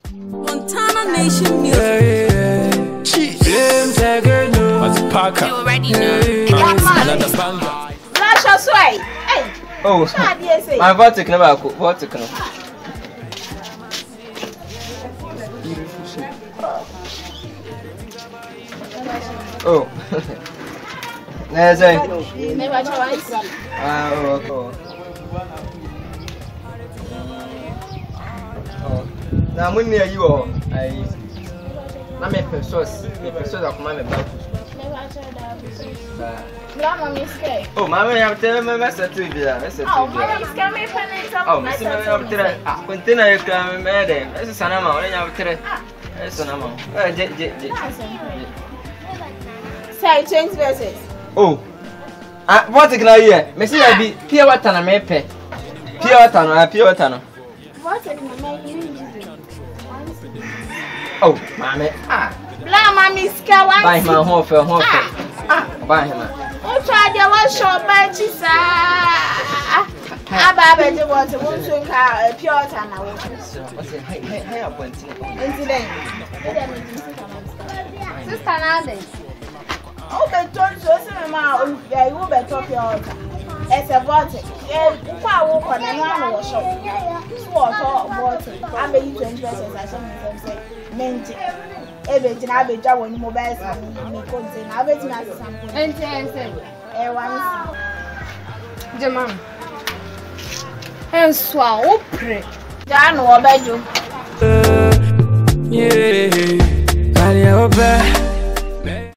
Montana Nation Music. What's Parker? You already know. Another banger. Flash us right. Hey. Oh, my vertic never cook. Vertic no. Oh. There's a. Never twice. Oh. Now, when near you all, I'm a person. Of my back. Oh, Mamma, I'm telling my message to you. Oh, Mamma is coming from it. Oh, Mr. Container, come, madam. This is an amount. I have to. That's an amount. Say 20 verses. Oh, what can I hear? Messi, I be pure water and a mepe. Pure water. What is my name? Oh, Mamma. Blah, Mammy's cow. Buy my home for home. Buy him. Oh, try the one shop by Chisa. I want to swing car, a pure water. Hey, I went Sister Nade. Oh, but don't so soon, yeah, you will be talking out. It's a bottle. I walk on and one was shop. I may 20 pesos. I saw say, Menti. Everything I be doing mobile and me contain. I bet you something. And once, Jaman. And swallow pray. John Wobedwo. Yeah,